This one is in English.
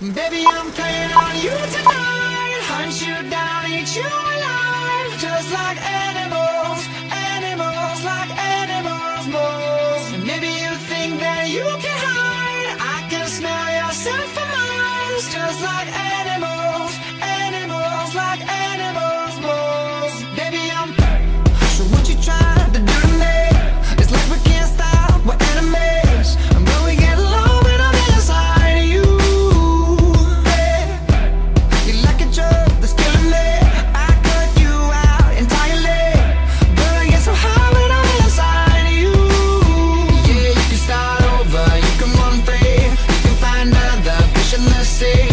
Baby, I'm playing on you tonight. Hunt you down, eat you alive. Just like animals, animals, like animals, moles. And maybe you think that you can hide. I can smell your scent for miles. Just like animals, animals, like animals, moles. Baby, I'm so what you trying to do to me? It's like we can't stop, we're enemies. And when we get low, when I'm inside of you, yeah. You're like a drug that's killing me. I cut you out entirely, but I get so high when I'm inside of you. Yeah, you can start over, you can run free, you can find other fish in the sea.